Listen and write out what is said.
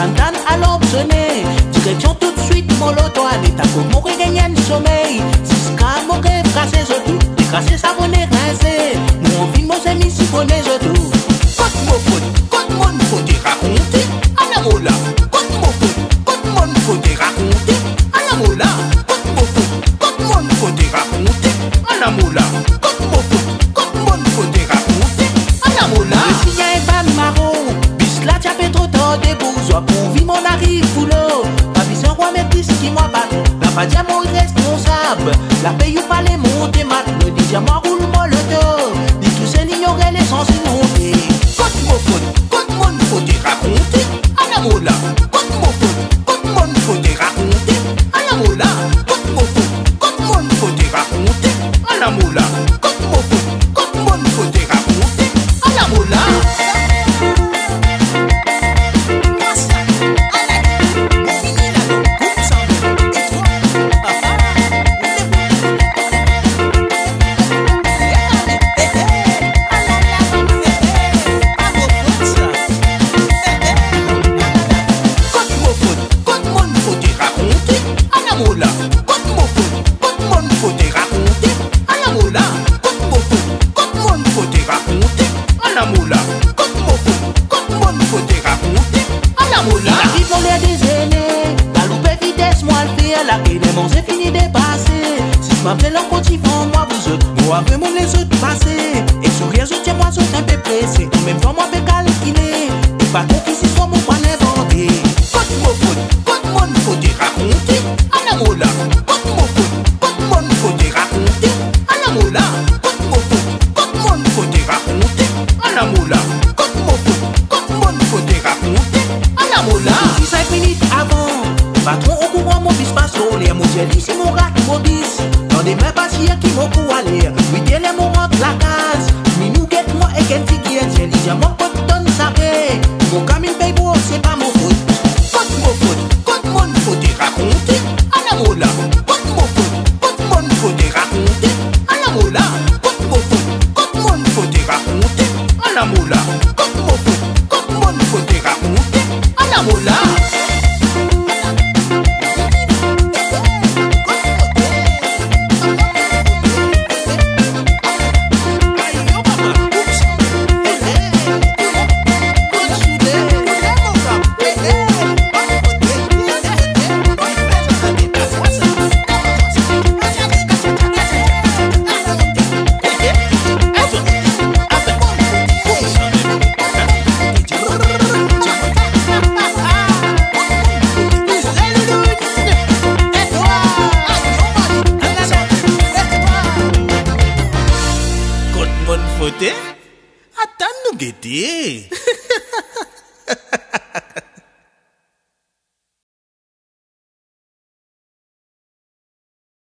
Fantan à l'obsoné. Direction tout de suite, mon loto à l'état. Comme mon gagné un sommeil. Si ce cas, mon rêve, casser ce tout. Décrasser ça, mon est rincé. Mon vie, mon amis, si on est ce tout. Quand mon faute, quand mon faute est raconté. À la mola. Quand mon faute, quand mon faute est raconté. À la mola. Quand mon faute, quand mon faute est raconté. À la mola. Quand mon faute, quand mon faute est raconté. À la mola. Le signe est pas marron. Bis la tchapé trop tard des bourgeois. Pour vivre mon arrive boulot. Pas besoin de roi mais plus qui moi pas. La pas dire mon responsable. La paye ou pas les monter mat. Le DJ moi roule moi le dos. Dit tout c'est l'ignorer les sens inondés. Quand mon faute, quand mon faute est raconté. À la mola. Quand mon faute, quand mon faute est raconté. À la mola. Quand mon faute, quand mon faute est raconté. À la mola. Quand mon faute, quand mon faute est raconté. À la mola. C'est fini de passer. Si je m'appelle en continuant, moi vous autres, moi avec mon les autres passer. Et sourire, je tiens moi sur un peu pressé. En même temps, moi je calculer. Et pas qu'on puisse soit mon point inventé. Quand mon faute, quand mon faute est raconté. À la mola. Quand mon faute, quand mon faute est raconté. À la mola. Quand mon faute, quand mon faute est raconté. À la mola. Quand mon faute, quand mon faute est raconté. À la mola. 5 minutes avant, patron au courant mon fils passe au l'air. Mon jelly c'est mon rat qui m'obisse. Dans des mains passières qui m'ont pour aller. Oui, t'es les mon rentre la case. Mais nous guette moi et qu'elle fille jelly. J'ai mon pote donne sa paix. Mon camine paye beau, c'est pas mon faute. Quand mon faute, quand mon faute est raconté. À la mola. Quand mon faute, quand mon faute est raconté. À la mola. Quand mon faute, quand mon faute est raconté. À la mola. Quand mon faute, quand mon faute est raconté. À la mola. Attends, nous guetter.